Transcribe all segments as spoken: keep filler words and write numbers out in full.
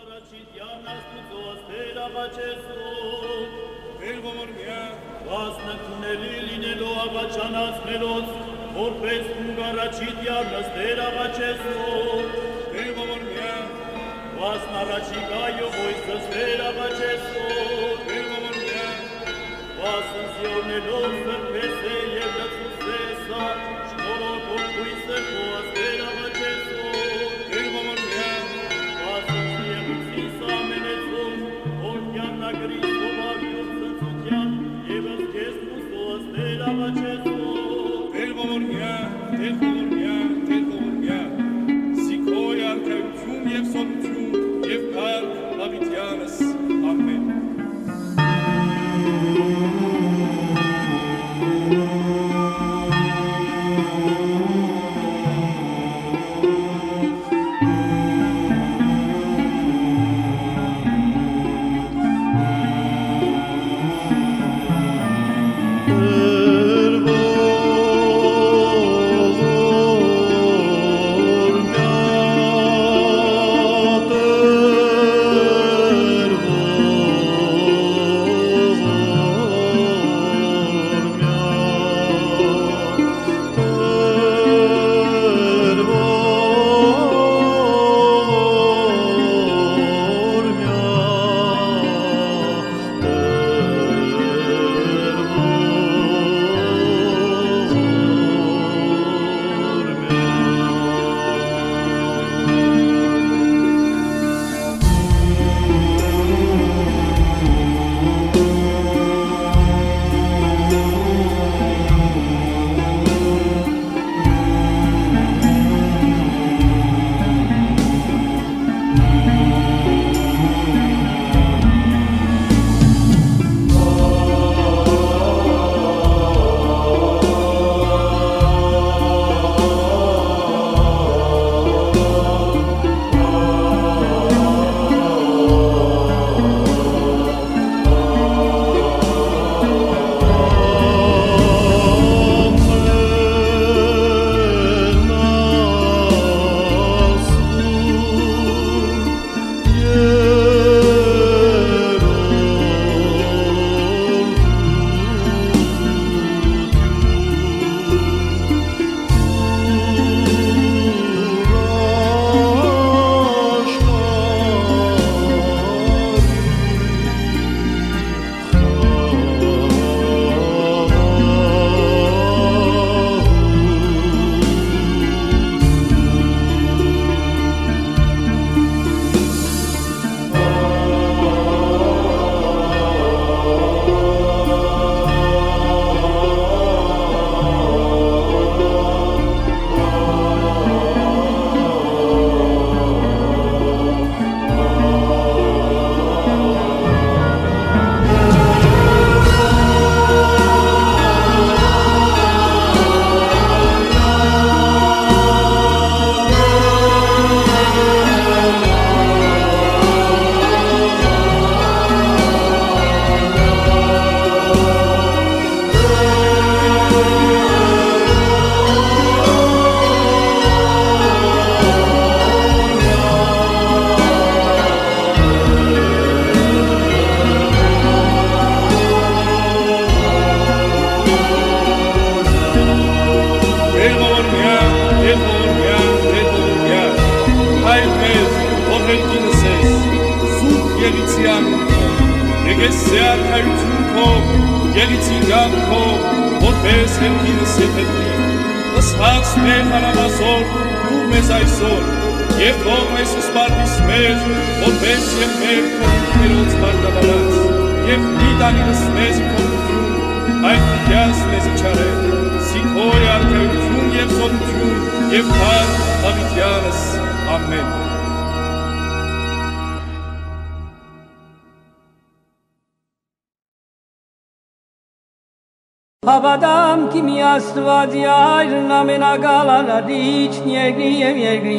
Հավատամ կիմի աստված այրն ամենագալանադիչ ներգրի և երգրի,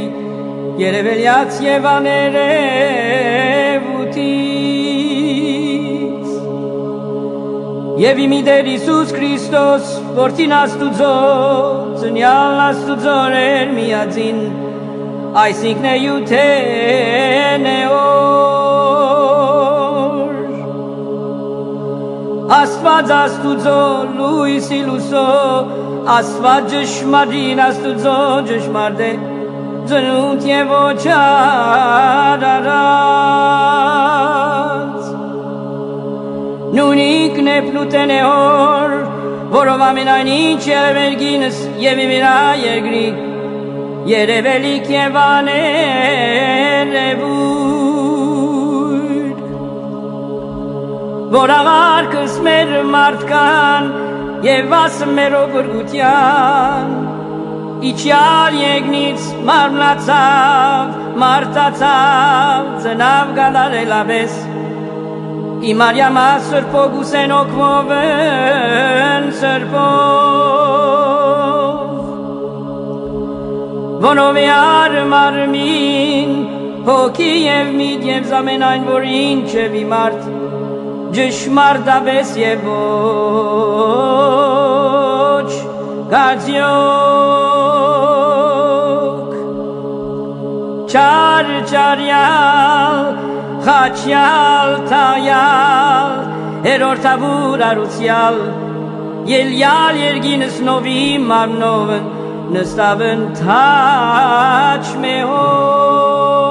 երևելյաց և աներևութից։ Եվ իմի Տեր Հիսուս Քրիստոս, որդին Աստուծո, ծնյալն Աստուծո էր միածին, այսինքն է յութեն է օր Աստված աստուծո լույսի լուսո Աստված ճշմարին աստուծո ճշմարտ է ծնունդ և ոչ արարած Նույնիկն է պլուտեն է օր որով ամենայն ինչ երևերգինս և իմիրա երգրի երևելիք և աներևույր որ աղարկս մեր մարդկան և ասը մեր օգրգության իչյալ եգնից մարմնացավ, մարդացավ, ծնավ գալարելավես Իմ արյամա սրպոգուս են օկվով են սրպով Որով է արմարմին, հոգի և միտ և զամենայն, որ ինչ է վիմարդ, ջշմարտաբես և ոչ գացյոք Չար չարյալ, խաչյալ թայալ, հերորդավուր արուցյալ, ելյալ երգինս նովի մարմնովն, նստավն թաչ մեհով